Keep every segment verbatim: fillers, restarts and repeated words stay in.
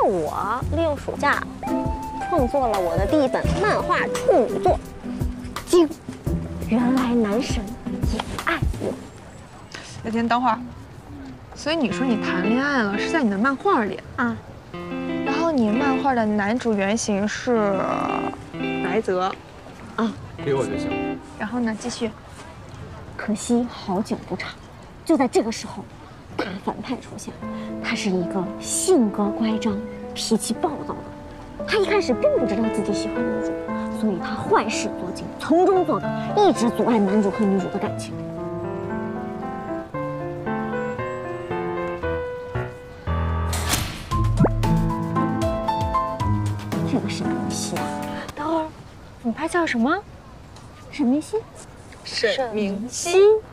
我利用暑假创作了我的第一本漫画处女作《惊》，原来男神也爱我。 小天，等会儿。所以你说你谈恋爱了，是在你的漫画里啊？ 然后你漫画的男主原型是白泽， 啊， 给我就行。 然后呢，继续。 可惜好景不长，就在这个时候，大反派出现。他是一个性格乖张、脾气暴躁的。他一开始并不知道自己喜欢女主，所以他坏事做尽，从中作梗，一直阻碍男主和女主的感情。这个沈明熙啊， 等会儿，你拍叫什么？ 沈明熙。 沈明熙。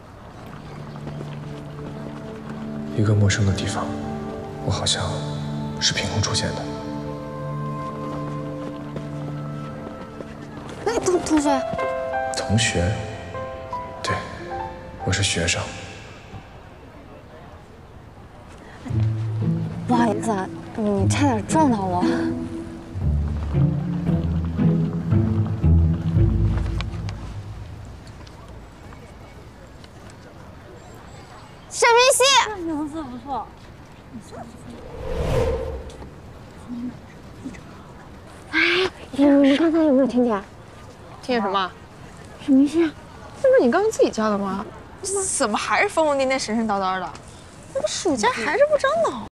一个陌生的地方，我好像是凭空出现的。 哎，同同学。 同学？对，我是学生。 不好意思啊，你差点撞到我。沈明熙， 不错不错。哎，你们刚才有没有听见？ 听见什么？ 沈明熙， 这不是你刚刚自己叫的吗？怎么还是疯疯癫癫、神神叨叨的？这不暑假还是不长脑？